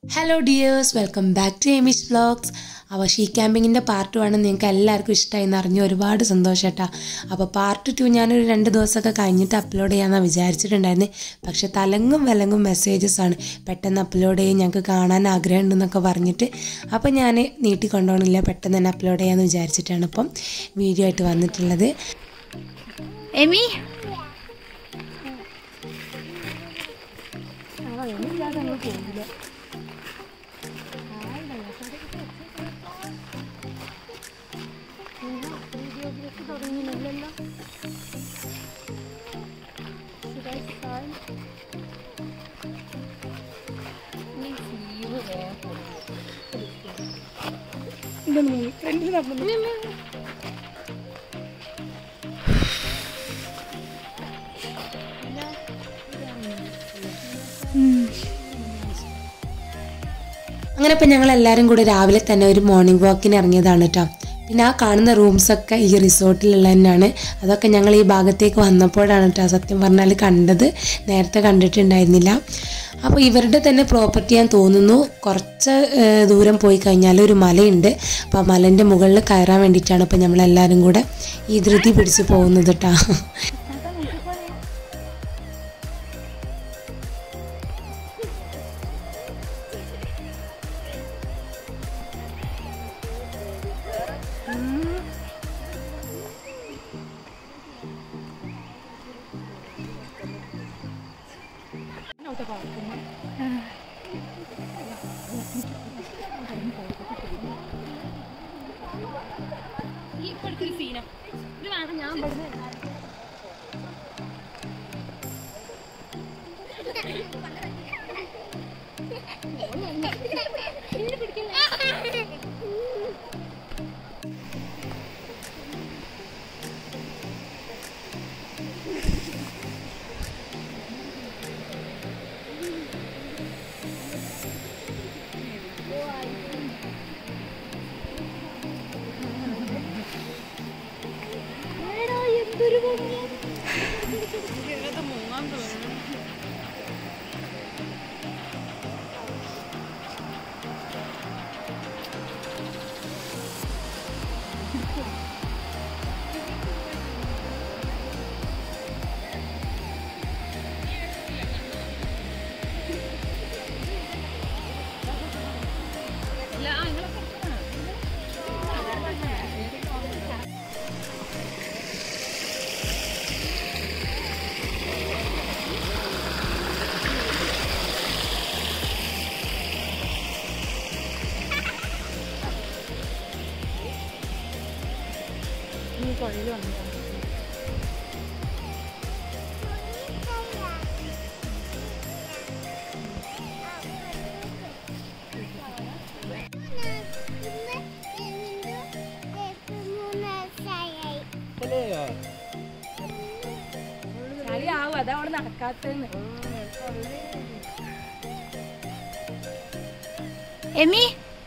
Hello dears, welcome back to Amy's Vlogs. Our she ക്യാമ്പിങ്ങിൻ്റെ part 1 നിങ്ങൾക്ക് എല്ലാവർക്കും ഇഷ്ടമായിന്ന് അറിഞ്ഞു ഒരുപാട് സന്തോഷേട്ടാ. അപ്പോൾ പാർട്ട് 2 ഞാനൊരു 2 ദിവസമൊക്കെ കഴിഞ്ഞിട്ട് അപ്ലോഡ് ചെയ്യാമെന്നാണ് വിചാരിച്ചിട്ടുണ്ടായിരുന്നു. പക്ഷേ തലങ്ങും വിലങ്ങും മെസ്സേജസ് ആണ്, പെട്ടെന്ന് അപ്ലോഡ് ചെയ്യും, ഞങ്ങൾക്ക് കാണാൻ ആഗ്രഹമുണ്ടെന്നൊക്കെ പറഞ്ഞിട്ട്. അപ്പോൾ ഞാൻ നീട്ടിക്കൊണ്ടുപോകണില്ല, പെട്ടെന്ന് തന്നെ അപ്ലോഡ് ചെയ്യാമെന്ന് വിചാരിച്ചിട്ടാണ് ഇപ്പം വീഡിയോ ആയിട്ട് വന്നിട്ടുള്ളത്. എമി അങ്ങനെ ഇപ്പം ഞങ്ങളെല്ലാവരും കൂടെ രാവിലെ തന്നെ ഒരു മോർണിംഗ് വാക്കിന് ഇറങ്ങിയതാണ് കേട്ടോ. പിന്നെ ആ കാണുന്ന റൂംസൊക്കെ ഈ റിസോർട്ടിലുള്ള തന്നെയാണ്. അതൊക്കെ ഞങ്ങൾ ഈ ഭാഗത്തേക്ക് വന്നപ്പോഴാണ് കേട്ടോ സത്യം പറഞ്ഞാൽ കണ്ടത്, നേരത്തെ കണ്ടിട്ടുണ്ടായിരുന്നില്ല. അപ്പോൾ ഇവരുടെ തന്നെ പ്രോപ്പർട്ടി ഞാൻ തോന്നുന്നു. കുറച്ച് ദൂരം പോയി കഴിഞ്ഞാൽ ഒരു മലയുണ്ട്. അപ്പോൾ ആ മലേൻ്റെ മുകളിൽ കയറാൻ വേണ്ടിയിട്ടാണ് ഇപ്പോൾ നമ്മളെല്ലാവരും കൂടെ ഈ ധൃതി പിടിച്ച് പോകുന്നത് കേട്ടോ. അതവിടെ നടക്കാത്തന്ന് എമി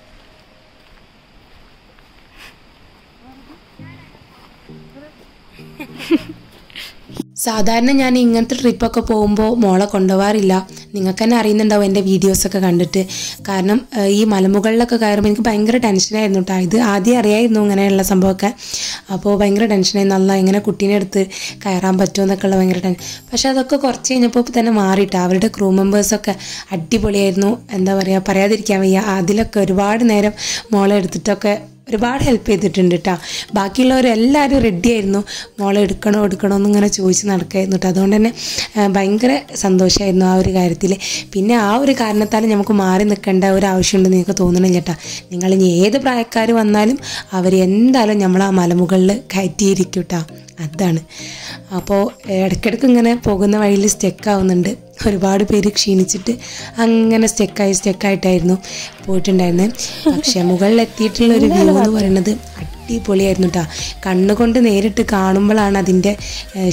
സാധാരണ ഞാൻ ഇങ്ങനത്തെ ട്രിപ്പൊക്കെ പോകുമ്പോൾ മോളെ കൊണ്ടുപോകാറില്ല. നിങ്ങൾക്ക് തന്നെ അറിയുന്നുണ്ടാവും എൻ്റെ വീഡിയോസൊക്കെ കണ്ടിട്ട്. കാരണം ഈ മലമുകളിലൊക്കെ കയറുമ്പോൾ എനിക്ക് ഭയങ്കര ടെൻഷനായിരുന്നു കേട്ടോ. ഇത് ആദ്യം അറിയായിരുന്നു ഇങ്ങനെയുള്ള സംഭവമൊക്കെ. അപ്പോൾ ഭയങ്കര ടെൻഷനായിരുന്നു, അല്ല ഇങ്ങനെ കുട്ടീനെ എടുത്ത് കയറാൻ പറ്റുമോ എന്നൊക്കെ ഉള്ള ഭയങ്കര ടെൻഷൻ. പക്ഷേ അതൊക്കെ കുറച്ച് കഴിഞ്ഞപ്പോൾ തന്നെ മാറിയിട്ടോ. അവരുടെ ക്രൂ മെമ്പേഴ്സൊക്കെ അടിപൊളിയായിരുന്നു. എന്താ പറയുക, പറയാതിരിക്കാൻ വയ്യ. അതിലൊക്കെ ഒരുപാട് നേരം മോളെ എടുത്തിട്ടൊക്കെ ഒരുപാട് ഹെൽപ്പ് ചെയ്തിട്ടുണ്ട് കേട്ടോ. ബാക്കിയുള്ളവരെല്ലാവരും റെഡി ആയിരുന്നു, മോളെ എടുക്കണോ എന്നിങ്ങനെ ചോദിച്ച് നടക്കായിരുന്നു കേട്ടോ. അതുകൊണ്ട് തന്നെ ഭയങ്കര സന്തോഷമായിരുന്നു ആ ഒരു കാര്യത്തിൽ. പിന്നെ ആ ഒരു കാരണത്താൽ നമുക്ക് മാറി നിൽക്കേണ്ട ഒരു ആവശ്യമുണ്ടെന്ന് നിങ്ങൾക്ക് തോന്നണില്ല കേട്ടോ. നിങ്ങൾ ഇനി ഏത് പ്രായക്കാർ വന്നാലും അവർ എന്തായാലും നമ്മൾ ആ മലമുകളിൽ കയറ്റിയിരിക്കും കേട്ടോ. അതാണ്. അപ്പോൾ ഇടയ്ക്കിടയ്ക്ക് ഇങ്ങനെ പോകുന്ന വഴിയിൽ സ്റ്റെക്കാവുന്നുണ്ട്. ഒരുപാട് പേര് ക്ഷീണിച്ചിട്ട് അങ്ങനെ സ്റ്റെക്കായിട്ടായിരുന്നു പോയിട്ടുണ്ടായിരുന്നത്. പക്ഷേ മുകളിലെത്തിയിട്ടുള്ളൊരു വ്യൂ എന്ന് പറയുന്നത് അടിപൊളിയായിരുന്നു കേട്ടോ. കണ്ണുകൊണ്ട് നേരിട്ട് കാണുമ്പോഴാണ് അതിൻ്റെ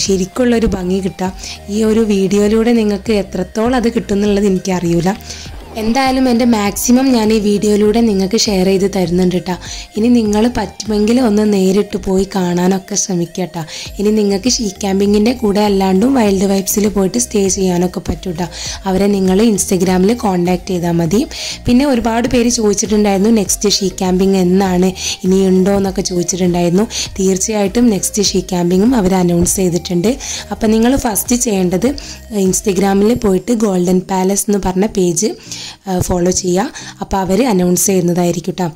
ശരിക്കുള്ളൊരു ഭംഗി കിട്ടുക. ഈ ഒരു വീഡിയോയിലൂടെ നിങ്ങൾക്ക് എത്രത്തോളം അത് കിട്ടും എന്നുള്ളത് എനിക്കറിയില്ല. എന്തായാലും എൻ്റെ മാക്സിമം ഞാൻ ഈ വീഡിയോയിലൂടെ നിങ്ങൾക്ക് ഷെയർ ചെയ്ത് തരുന്നുണ്ട് കേട്ടോ. ഇനി നിങ്ങൾ പറ്റുമെങ്കിൽ ഒന്ന് നേരിട്ട് പോയി കാണാനൊക്കെ ശ്രമിക്കുക കേട്ടോ. ഇനി നിങ്ങൾക്ക് ഷീ ക്യാമ്പിങ്ങിൻ്റെ കൂടെ അല്ലാണ്ടും വൈൽഡ് വൈബ്സിൽ പോയിട്ട് സ്റ്റേ ചെയ്യാനൊക്കെ പറ്റും കേട്ടോ. അവരെ നിങ്ങൾ ഇൻസ്റ്റഗ്രാമിൽ കോൺടാക്ട് ചെയ്താൽ മതി. പിന്നെ ഒരുപാട് പേര് ചോദിച്ചിട്ടുണ്ടായിരുന്നു നെക്സ്റ്റ് ഷീ ക്യാമ്പിങ് എന്നാണ്, ഇനി ഉണ്ടോ എന്നൊക്കെ ചോദിച്ചിട്ടുണ്ടായിരുന്നു. തീർച്ചയായിട്ടും നെക്സ്റ്റ് ഷീ ക്യാമ്പിങ്ങും അവർ അനൗൺസ് ചെയ്തിട്ടുണ്ട്. അപ്പോൾ നിങ്ങൾ ഫസ്റ്റ് ചെയ്യേണ്ടത് ഇൻസ്റ്റഗ്രാമിൽ പോയിട്ട് ഗോൾഡൻ പാലസ് എന്ന് പറഞ്ഞ പേജ് ഫോളോ ചെയ്യുക. അപ്പോൾ അവർ അനൗൺസ് ചെയ്യുന്നതായിരിക്കും കേട്ടോ.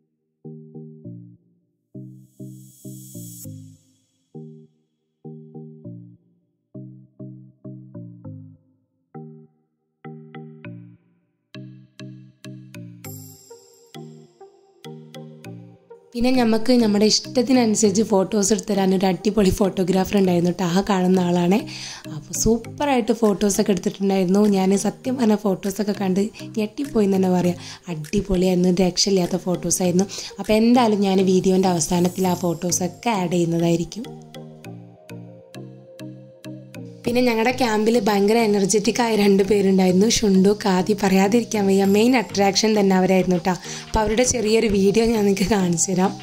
പിന്നെ നമുക്ക് നമ്മുടെ ഇഷ്ടത്തിനനുസരിച്ച് ഫോട്ടോസ് എടുത്ത് തരാൻ ഒരു അടിപൊളി ഫോട്ടോഗ്രാഫർ ഉണ്ടായിരുന്നു കേട്ടോ. ആ കാണുന്ന ആളാണ്. അപ്പോൾ സൂപ്പറായിട്ട് ഫോട്ടോസൊക്കെ എടുത്തിട്ടുണ്ടായിരുന്നു. ഞാൻ സത്യം പറഞ്ഞ ഫോട്ടോസൊക്കെ കണ്ട് ഞെട്ടിപ്പോയി എന്ന് തന്നെ പറയാം. അടിപൊളിയായിരുന്നു, രക്ഷയില്ലാത്ത ഫോട്ടോസായിരുന്നു. അപ്പോൾ എന്തായാലും ഞാൻ വീഡിയോൻ്റെ അവസാനത്തിൽ ആ ഫോട്ടോസൊക്കെ ആഡ് ചെയ്യുന്നതായിരിക്കും. പിന്നെ ഞങ്ങളുടെ ക്യാമ്പിൽ ഭയങ്കര എനർജറ്റിക്കായ 2 പേരുണ്ടായിരുന്നു. ഷുണ്ടു, കാതി, പറയാതിരിക്കാൻ വയ്യ. മെയിൻ അട്രാക്ഷൻ തന്നെ അവരായിരുന്നു കേട്ടോ. അപ്പോൾ അവരുടെ ചെറിയൊരു വീഡിയോ ഞാൻ നിങ്ങൾക്ക് കാണിച്ചു തരാം.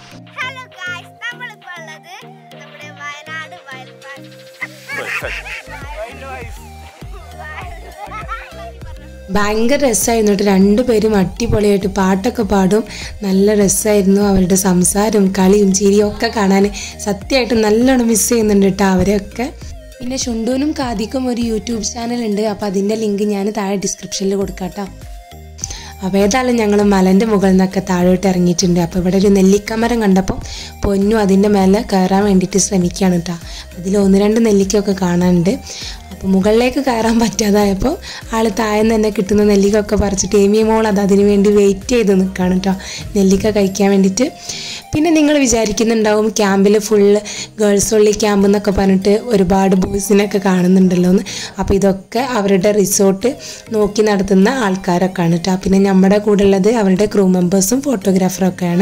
ഭയങ്കര രസമായിരുന്നു കേട്ടോ. 2 പേരും അടിപൊളിയായിട്ട് പാട്ടൊക്കെ പാടും. നല്ല രസമായിരുന്നു. അവരുടെ സംസാരവും കളിയും ചിരിയും ഒക്കെ കാണാൻ സത്യമായിട്ട് നല്ലോണം മിസ് ചെയ്യുന്നുണ്ട് കേട്ടോ അവരെയൊക്കെ. പിന്നെ ഷുണ്ടൂനും കാദിക്കും ഒരു യൂട്യൂബ് ചാനലുണ്ട്. അപ്പോൾ അതിൻ്റെ ലിങ്ക് ഞാൻ താഴെ ഡിസ്ക്രിപ്ഷനിൽ കൊടുക്കാം കേട്ടോ. അപ്പോൾ ഏതായാലും ഞങ്ങൾ മലൻ്റെ മുകളിൽ നിന്നൊക്കെ താഴോട്ട് ഇറങ്ങിയിട്ടുണ്ട്. അപ്പോൾ ഇവിടെ ഒരു നെല്ലിക്കമരം കണ്ടപ്പോൾ പൊന്നു അതിൻ്റെ മേലെ കയറാൻ വേണ്ടിയിട്ട് ശ്രമിക്കുകയാണ് കേട്ടോ. അതിൽ 1-2 നെല്ലിക്കയൊക്കെ കാണാനുണ്ട്. അപ്പോൾ മുകളിലേക്ക് കയറാൻ പറ്റാതായപ്പോൾ ആൾ താഴെ തന്നെ കിട്ടുന്ന നെല്ലിക്കൊക്കെ പറിച്ചിട്ട് ഏമി മോൾ അതിന് വേണ്ടി വെയിറ്റ് ചെയ്ത് നിൽക്കുകയാണ് കേട്ടോ, നെല്ലിക്ക കഴിക്കാൻ വേണ്ടിയിട്ട്. പിന്നെ നിങ്ങൾ വിചാരിക്കുന്നുണ്ടാവും ക്യാമ്പിൽ ഫുള്ള് ഗേൾസ് ഒള്ളി ക്യാമ്പ് എന്നൊക്കെ പറഞ്ഞിട്ട് ഒരുപാട് ബോയ്സിനൊക്കെ കാണുന്നുണ്ടല്ലോ എന്ന്. അപ്പോൾ ഇതൊക്കെ അവരുടെ റിസോർട്ട് നോക്കി നടത്തുന്ന ആൾക്കാരൊക്കെയാണ് കേട്ടോ. പിന്നെ നമ്മുടെ കൂടെ ഉള്ളത് അവരുടെ ക്രൂ മെമ്പേഴ്സും ഫോട്ടോഗ്രാഫറൊക്കെയാണ്.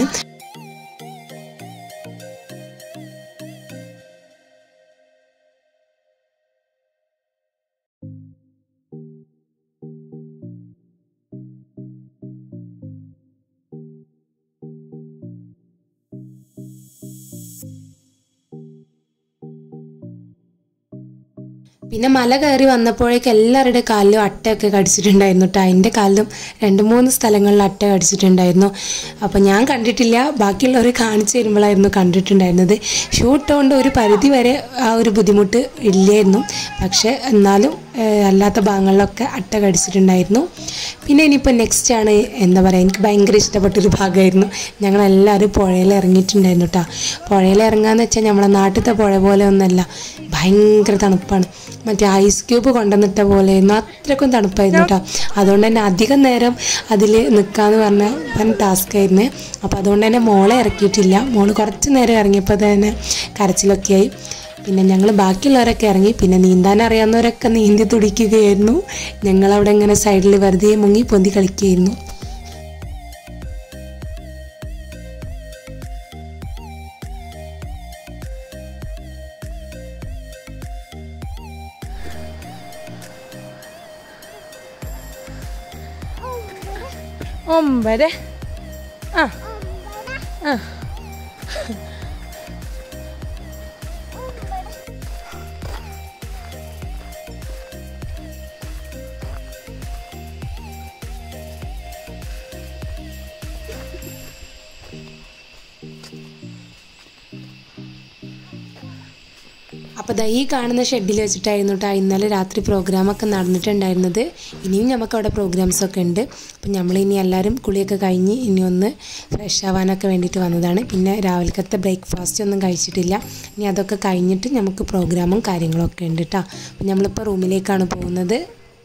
പിന്നെ മല കയറി വന്നപ്പോഴേക്ക് എല്ലാവരുടെ കാലിലും അട്ടയൊക്കെ കടിച്ചിട്ടുണ്ടായിരുന്നു കേട്ടോ. എൻ്റെ കാലിലും 2-3 സ്ഥലങ്ങളിൽ അട്ട കടിച്ചിട്ടുണ്ടായിരുന്നു. അപ്പോൾ ഞാൻ കണ്ടിട്ടില്ല, ബാക്കിയുള്ളവർ കാണിച്ചു തരുമ്പോഴായിരുന്നു കണ്ടിട്ടുണ്ടായിരുന്നത്. ഷൂട്ട് കൊണ്ട് ഒരു പരിധി വരെ ആ ഒരു ബുദ്ധിമുട്ട് ഇല്ലായിരുന്നു. പക്ഷേ എന്നാലും അല്ലാത്ത ഭാഗങ്ങളിലൊക്കെ അട്ട കടിച്ചിട്ടുണ്ടായിരുന്നു. പിന്നെ ഇനിയിപ്പോൾ നെക്സ്റ്റ് ആണ് എന്താ പറയുക, എനിക്ക് ഭയങ്കര ഇഷ്ടപ്പെട്ടൊരു ഭാഗമായിരുന്നു. ഞങ്ങളെല്ലാവരും പുഴയിൽ ഇറങ്ങിയിട്ടുണ്ടായിരുന്നു കേട്ടോ. പുഴയിൽ ഇറങ്ങാന്ന് വെച്ചാൽ നമ്മളെ നാട്ടിലത്തെ പുഴ പോലെ ഒന്നല്ല, ഭയങ്കര തണുപ്പാണ്. മറ്റേ ഐസ് ക്യൂബ് കൊണ്ടുവന്നിട്ട പോലെയായിരുന്നു, അത്രയ്ക്കും തണുപ്പായിരുന്നു കേട്ടോ. അതുകൊണ്ട് തന്നെ അധികം നേരം അതിൽ നിൽക്കാമെന്ന് പറഞ്ഞ ടാസ്ക് ആയിരുന്നു. അപ്പോൾ അതുകൊണ്ട് തന്നെ മോളെ ഇറക്കിയിട്ടില്ല. മോള് കുറച്ച് നേരം ഇറങ്ങിയപ്പോൾ തന്നെ കരച്ചിലൊക്കെ ആയി. പിന്നെ ഞങ്ങൾ ബാക്കിയുള്ളവരൊക്കെ ഇറങ്ങി. പിന്നെ നീന്താൻ അറിയാവുന്നവരൊക്കെ നീന്തി തുടിക്കുകയായിരുന്നു. ഞങ്ങളവിടെ ഇങ്ങനെ സൈഡിൽ വെറുതെ മുങ്ങി പൊന്തി കളിക്കുകയായിരുന്നു. ഒമ്പത് ആ ആ അപ്പോൾ ഈ കാണുന്ന ഷെഡിൽ വെച്ചിട്ടായിരുന്നു കേട്ടോ ഇന്നലെ രാത്രി പ്രോഗ്രാമൊക്കെ നടന്നിട്ടുണ്ടായിരുന്നത്. ഇനിയും നമുക്കവിടെ പ്രോഗ്രാംസൊക്കെ ഉണ്ട്. അപ്പം നമ്മളിനി എല്ലാവരും കുളിയൊക്കെ കഴിഞ്ഞ് ഇനി ഒന്ന് ഫ്രഷ് ആവാനൊക്കെ വേണ്ടിയിട്ട് വന്നതാണ്. പിന്നെ രാവിലത്തെ ബ്രേക്ക്ഫാസ്റ്റ് ഒന്നും കഴിച്ചിട്ടില്ല. ഇനി അതൊക്കെ കഴിഞ്ഞിട്ട് നമുക്ക് പ്രോഗ്രാമും കാര്യങ്ങളൊക്കെ ഉണ്ട് കേട്ടോ. അപ്പം നമ്മളിപ്പോൾ റൂമിലേക്കാണ് പോകുന്നത്.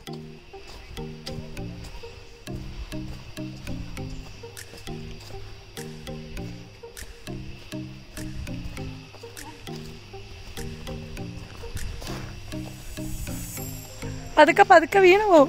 പതുക്കെ പതുക്കെ വീണു പോവും.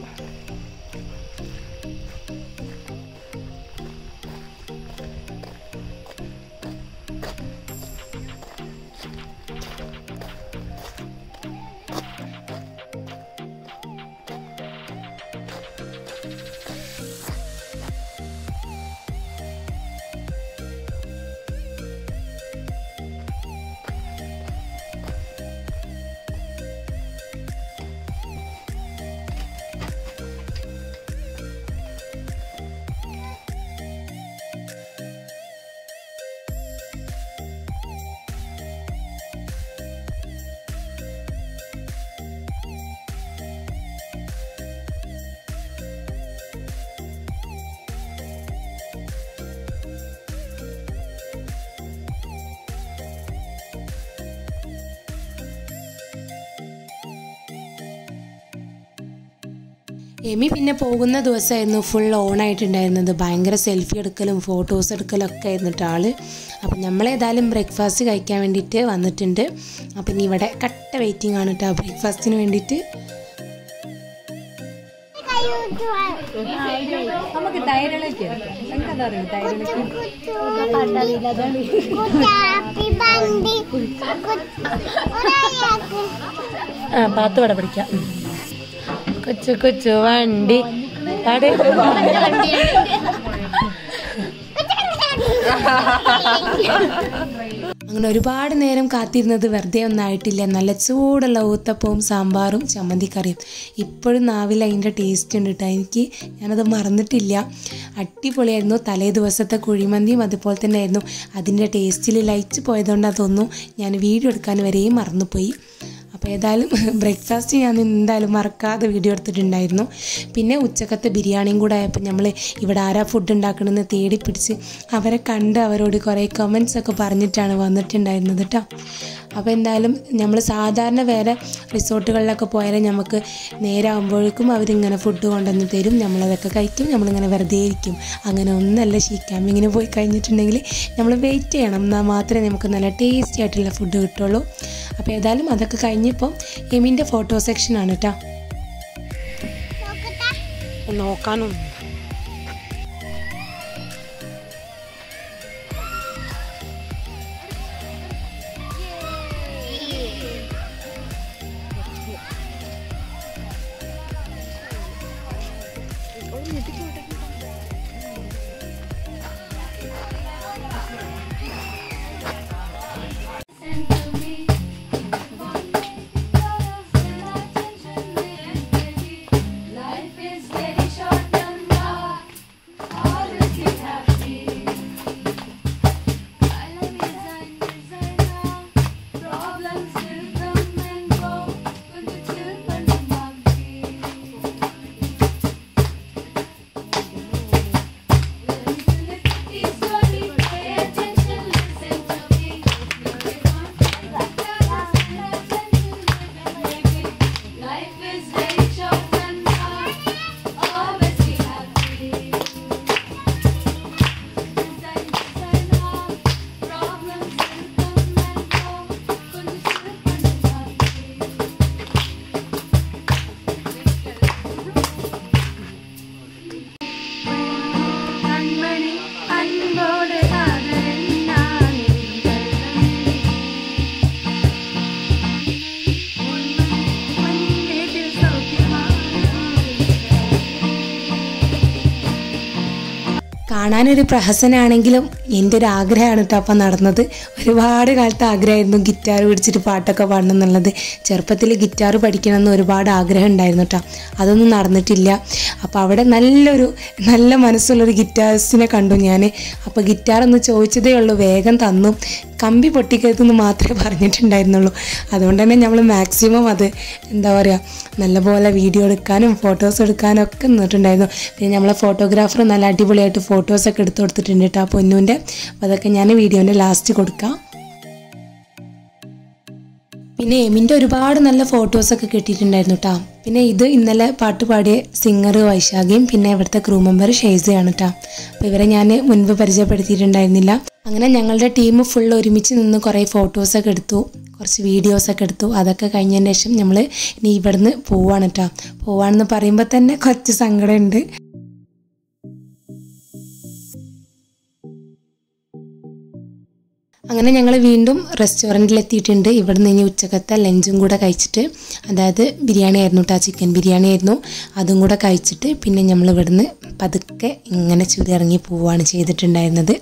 എമി പിന്നെ പോകുന്ന ദിവസമായിരുന്നു ഫുൾ ഓണായിട്ടുണ്ടായിരുന്നത്. ഭയങ്കര സെൽഫി എടുക്കലും ഫോട്ടോസ് എടുക്കലും ഒക്കെ ആയിരുന്നിട്ട് ആള്. അപ്പം നമ്മളേതായാലും ബ്രേക്ക്ഫാസ്റ്റ് കഴിക്കാൻ വേണ്ടിയിട്ട് വന്നിട്ടുണ്ട്. അപ്പം ഇനി ഇവിടെ കട്ട വെയിറ്റിംഗ് ആണ് കേട്ടോ ബ്രേക്ക്ഫാസ്റ്റിന് വേണ്ടിയിട്ട്. നമുക്ക് തൈരളയ്ക്ക് എന്താ പാത്ത് വട പിടിക്കാം. കൊച്ചു കൊച്ചു വണ്ടി അങ്ങനെ ഒരുപാട് നേരം കാത്തിരുന്നത് വെറുതെ ഒന്നായിട്ടില്ല. നല്ല ചൂടുള്ള ഊത്തപ്പവും സാമ്പാറും ചമ്മന്തിക്കറിയും ഇപ്പോഴും നാവിൽ അതിൻ്റെ ടേസ്റ്റ് ഉണ്ട് കേട്ടോ. ഞാനത് മറന്നിട്ടില്ല. അടിപൊളിയായിരുന്നു. തലേ ദിവസത്തെ കുഴിമന്തിയും അതുപോലെ തന്നെ ആയിരുന്നു. അതിൻ്റെ ടേസ്റ്റിൽ ലയിച്ച് പോയതുകൊണ്ട് അതൊന്നും ഞാൻ വീഡിയോ എടുക്കാൻ വരെയും മറന്നുപോയി. അപ്പോൾ ഏതായാലും ബ്രേക്ക്ഫാസ്റ്റ് ഞാൻ എന്തായാലും മറക്കാതെ വീഡിയോ എടുത്തിട്ടുണ്ടായിരുന്നു. പിന്നെ ഉച്ചക്കത്തെ ബിരിയാണിയും കൂടെ ആയപ്പോൾ നമ്മൾ ഇവിടെ ആരാ ഫുഡ് ഉണ്ടാക്കണമെന്ന് തേടി പിടിച്ച് അവരെ കണ്ട് അവരോട് കുറേ കമൻസ് ഒക്കെ പറഞ്ഞിട്ടാണ് വന്നിട്ടുണ്ടായിരുന്നത് കേട്ടോ. അപ്പോൾ എന്തായാലും നമ്മൾ സാധാരണ വേറെ റിസോർട്ടുകളിലൊക്കെ പോയാൽ നമുക്ക് നേരാകുമ്പോഴേക്കും അവരിങ്ങനെ ഫുഡ് കൊണ്ടുവന്ന് തരും. നമ്മളതൊക്കെ കഴിക്കും. നമ്മളിങ്ങനെ വെറുതെ ഇരിക്കും. അങ്ങനെ ഒന്നല്ല ക്യാമ്പിങ്ങിന് പോയി കഴിഞ്ഞിട്ടുണ്ടെങ്കിൽ നമ്മൾ വെയിറ്റ് ചെയ്യണം. എന്നാൽ മാത്രമേ നമുക്ക് നല്ല ടേസ്റ്റി ആയിട്ടുള്ള ഫുഡ് കിട്ടുള്ളൂ. അപ്പോൾ ഏതായാലും അതൊക്കെ കഴിഞ്ഞപ്പോൾ എമിൻ്റെ ഫോട്ടോ സെക്ഷനാണ് കേട്ടോ. നോക്കാനും കാണാനൊരു പ്രഹസനാണെങ്കിലും എൻ്റെ ഒരു ആഗ്രഹമാണ് കേട്ടോ അപ്പം നടന്നത്. ഒരുപാട് കാലത്ത് ആഗ്രഹമായിരുന്നു ഗിറ്റാർ പിടിച്ചിട്ട് പാട്ടൊക്കെ പാടണം എന്നുള്ളത്. ചെറുപ്പത്തിൽ ഗിറ്റാർ പഠിക്കണമെന്ന് ഒരുപാട് ആഗ്രഹം ഉണ്ടായിരുന്നു കേട്ടോ. അതൊന്നും നടന്നിട്ടില്ല. അപ്പോൾ അവിടെ നല്ല മനസ്സുള്ളൊരു ഗിറ്റാറിസ്റ്റിനെ കണ്ടു ഞാൻ. അപ്പോൾ ഗിറ്റാറൊന്ന് ചോദിച്ചതേ ഉള്ളൂ, വേഗം തന്നു. കമ്പി പൊട്ടിക്കരുതെന്ന് മാത്രമേ പറഞ്ഞിട്ടുണ്ടായിരുന്നുള്ളൂ. അതുകൊണ്ട് തന്നെ നമ്മൾ മാക്സിമം അത് നല്ലപോലെ വീഡിയോ എടുക്കാനും ഫോട്ടോസ് എടുക്കാനും ഒക്കെ നിന്നിട്ടുണ്ടായിരുന്നു. പിന്നെ നമ്മളെ ഫോട്ടോഗ്രാഫർ നല്ല അടിപൊളിയായിട്ട് ഫോട്ടോസൊക്കെ എടുത്തു കൊടുത്തിട്ടുണ്ട് കേട്ടോ പൊന്നുവിൻ്റെ. അപ്പോൾ അതൊക്കെ ഞാൻ വീഡിയോൻ്റെ ലാസ്റ്റ് കൊടുക്കാം. പിന്നെ എമിൻ്റെ ഒരുപാട് നല്ല ഫോട്ടോസൊക്കെ കിട്ടിയിട്ടുണ്ടായിരുന്നു കേട്ടോ. പിന്നെ ഇത് ഇന്നലെ പാട്ട് പാടിയ സിംഗർ വൈശാഖയും പിന്നെ ഇവിടുത്തെ ക്രൂ മെമ്പർ ഷെയ്സയാണ് കേട്ടോ. അപ്പോൾ ഇവരെ ഞാൻ മുൻപ് പരിചയപ്പെടുത്തിയിട്ടുണ്ടായിരുന്നില്ല. അങ്ങനെ ഞങ്ങളുടെ ടീം ഫുൾ ഒരുമിച്ച് നിന്ന് കുറേ ഫോട്ടോസൊക്കെ എടുത്തു, കുറച്ച് വീഡിയോസൊക്കെ എടുത്തു. അതൊക്കെ കഴിഞ്ഞതിന് ശേഷം നമ്മൾ ഇനി ഇവിടുന്ന് പോവാണ് കേട്ടോ. പോവാണെന്ന് പറയുമ്പോൾ തന്നെ കുറച്ച് സങ്കടമുണ്ട്. അങ്ങനെ ഞങ്ങൾ വീണ്ടും റെസ്റ്റോറൻറ്റിലെത്തിയിട്ടുണ്ട്. ഇവിടുന്ന് ഇനി ഉച്ചക്കത്തെ ലഞ്ചും കൂടെ കഴിച്ചിട്ട്, അതായത് ബിരിയാണി ആയിരുന്നു കേട്ടോ, ചിക്കൻ ബിരിയാണി ആയിരുന്നു. അതും കൂടെ കഴിച്ചിട്ട് പിന്നെ നമ്മൾ ഇവിടുന്ന് പതുക്കെ ഇങ്ങനെ ചുരിറങ്ങി പോവുകയാണ് ചെയ്തിട്ടുണ്ടായിരുന്നത്.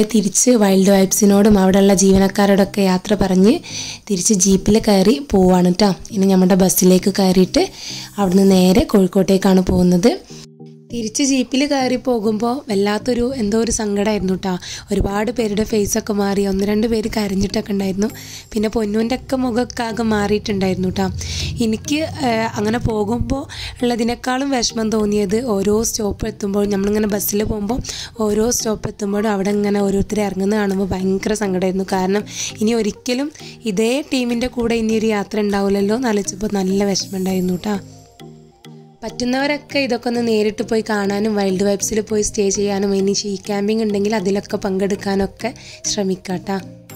തിരിച്ച് വൈൽഡ് വൈബ്സിനോടും അവിടെയുള്ള ജീവനക്കാരോടൊക്കെ യാത്ര പറഞ്ഞ് തിരിച്ച് ജീപ്പിൽ കയറി പോവാണ് കേട്ടോ. ഇനി നമ്മുടെ ബസ്സിലേക്ക് കയറിയിട്ട് അവിടുന്ന് നേരെ കോഴിക്കോട്ടേക്കാണ് പോകുന്നത്. തിരിച്ച് ജീപ്പിൽ കയറി പോകുമ്പോൾ വല്ലാത്തൊരു എന്തോ ഒരു സങ്കടമായിരുന്നു കേട്ടോ. ഒരുപാട് പേരുടെ ഫേസൊക്കെ മാറി, 1-2 പേര് കരഞ്ഞിട്ടൊക്കെ ഉണ്ടായിരുന്നു. പിന്നെ പൊന്നൂൻ്റെ ഒക്കെ മുഖമൊക്കെ ആകെ മാറിയിട്ടുണ്ടായിരുന്നു കേട്ടോ. എനിക്ക് അങ്ങനെ പോകുമ്പോൾ ഉള്ളതിനേക്കാളും വിഷമം തോന്നിയത് ഓരോ സ്റ്റോപ്പ് എത്തുമ്പോൾ നമ്മളിങ്ങനെ ബസ്സിൽ പോകുമ്പോൾ ഓരോ സ്റ്റോപ്പ് എത്തുമ്പോഴും അവിടെ ഇങ്ങനെ ഓരോരുത്തർ ഇറങ്ങുന്നത് കാണുമ്പോൾ ഭയങ്കര സങ്കടമായിരുന്നു. കാരണം ഇനി ഒരിക്കലും ഇതേ ടീമിൻ്റെ കൂടെ ഇനി ഒരു യാത്ര ഉണ്ടാവില്ലല്ലോ എന്ന് ആലോചിച്ചപ്പോൾ നല്ല വിഷമം ഉണ്ടായിരുന്നു കേട്ടോ. പറ്റുന്നവരൊക്കെ ഇതൊക്കെ ഒന്ന് നേരിട്ട് പോയി കാണാനും വൈൽഡ് വൈബ്സിൽ പോയി സ്റ്റേ ചെയ്യാനും ഇനി ഷീ ക്യാമ്പിംഗ് ഉണ്ടെങ്കിൽ അതിലൊക്കെ പങ്കെടുക്കാനൊക്കെ ശ്രമിക്കാട്ടോ.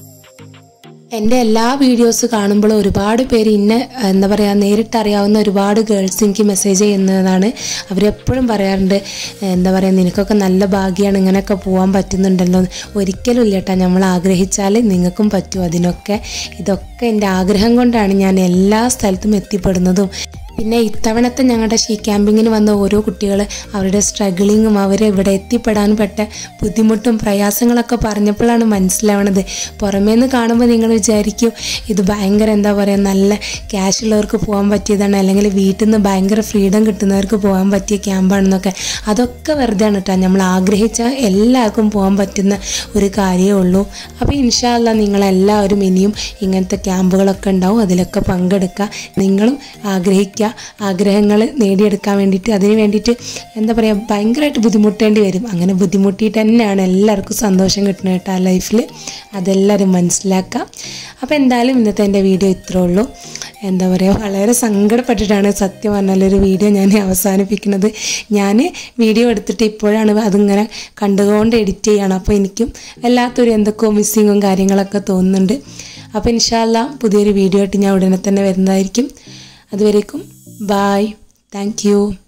എൻ്റെ എല്ലാ വീഡിയോസ് കാണുമ്പോൾ ഒരുപാട് പേര് ഇന്നെ എന്താ പറയുക നേരിട്ടറിയാവുന്ന ഒരുപാട് ഗേൾസ് എനിക്ക് മെസ്സേജ് ചെയ്യുന്നതാണ്. അവരെപ്പോഴും പറയാറുണ്ട് എന്താ പറയുക നിനക്കൊക്കെ നല്ല ഭാഗ്യമാണ് ഇങ്ങനെയൊക്കെ പോകാൻ പറ്റുന്നുണ്ടല്ലോ. ഒരിക്കലും ഇല്ല കേട്ടോ, നമ്മൾ ആഗ്രഹിച്ചാൽ നിങ്ങൾക്കും പറ്റും അതിനൊക്കെ. ഇതൊക്കെ എൻ്റെ ആഗ്രഹം കൊണ്ടാണ് ഞാൻ എല്ലാ സ്ഥലത്തും എത്തിപ്പെടുന്നതും. പിന്നെ ഇത്തവണത്തെ ഞങ്ങളുടെ ഷീ ക്യാമ്പിങ്ങിന് വന്ന ഓരോ കുട്ടികൾ അവരുടെ സ്ട്രഗിളിങ്ങും അവരെ ഇവിടെ എത്തിപ്പെടാൻ പെട്ട ബുദ്ധിമുട്ടും പ്രയാസങ്ങളൊക്കെ പറഞ്ഞപ്പോഴാണ് മനസ്സിലാവണത്. പുറമേ നിന്ന് കാണുമ്പോൾ നിങ്ങൾ വിചാരിക്കും ഇത് ഭയങ്കര എന്താ പറയുക നല്ല ക്യാഷ് ഉള്ളവർക്ക് പോകാൻ പറ്റിയതാണ്, അല്ലെങ്കിൽ വീട്ടിൽ നിന്ന് ഭയങ്കര ഫ്രീഡം കിട്ടുന്നവർക്ക് പോകാൻ പറ്റിയ ക്യാമ്പാണെന്നൊക്കെ. അതൊക്കെ വെറുതെയാണ് കേട്ടോ. നമ്മൾ ആഗ്രഹിച്ചാൽ എല്ലാവർക്കും പോകാൻ പറ്റുന്ന ഒരു കാര്യമേ ഉള്ളൂ. അപ്പോൾ ഇൻഷാ അല്ലാഹ് നിങ്ങളെല്ലാവരും ഇനിയും ഇങ്ങനത്തെ ക്യാമ്പുകളൊക്കെ ഉണ്ടാവും, അതിലൊക്കെ പങ്കെടുക്കുക. നിങ്ങളും ആഗ്രഹിക്കുക, ആഗ്രഹങ്ങൾ നേടിയെടുക്കാൻ വേണ്ടിയിട്ട്. അതിന് വേണ്ടിയിട്ട് എന്താ പറയുക ഭയങ്കരമായിട്ട് ബുദ്ധിമുട്ടേണ്ടി വരും. അങ്ങനെ ബുദ്ധിമുട്ടിയിട്ട് തന്നെയാണ് എല്ലാവർക്കും സന്തോഷം കിട്ടുന്നത് കേട്ടോ ലൈഫിൽ. അതെല്ലാവരും മനസ്സിലാക്കാം. അപ്പോൾ എന്തായാലും ഇന്നത്തെ എൻ്റെ വീഡിയോ ഇത്രേ ഉള്ളൂ. എന്താ പറയുക വളരെ സങ്കടപ്പെട്ടിട്ടാണ് സത്യം പറഞ്ഞാലൊരു വീഡിയോ ഞാൻ അവസാനിപ്പിക്കുന്നത്. ഞാൻ വീഡിയോ എടുത്തിട്ട് ഇപ്പോഴാണ് അതിങ്ങനെ കണ്ടുകൊണ്ട് എഡിറ്റ് ചെയ്യണം. അപ്പോൾ എനിക്കും വല്ലാത്തൊരു എന്തൊക്കെയോ മിസ്സിങ്ങും കാര്യങ്ങളൊക്കെ തോന്നുന്നുണ്ട്. അപ്പോൾ ഇൻഷാ അല്ലാഹ് പുതിയൊരു വീഡിയോ ആയിട്ട് ഞാൻ ഉടനെ തന്നെ വരുന്നതായിരിക്കും. അതുവരേക്കും ബായ്, താങ്ക് യു.